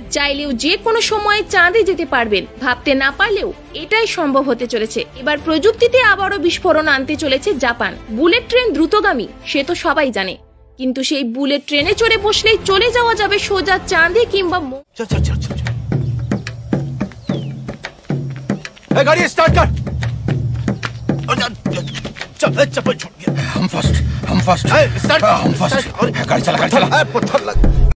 চাইলেও যে কোনো সময় চাঁদে যেতে পারবেন, ভাবতে না পারলেও এটাই সম্ভব হতে চলেছে। এবার প্রযুক্তিতে আবারও বিস্ফোরণ আনতে চলেছে জাপান। বুলেট ট্রেন দ্রুতগামী, সে তো সবাই জানে, কিন্তু সেই বুলেট ট্রেনে চড়ে বসলেই চলে যাওয়া যাবে সোজা চাঁদে কিংবা गाड़ी स्टार्ट कर। चप्पल छोड़ गया। हम फर्स्ट। गाड़ी चला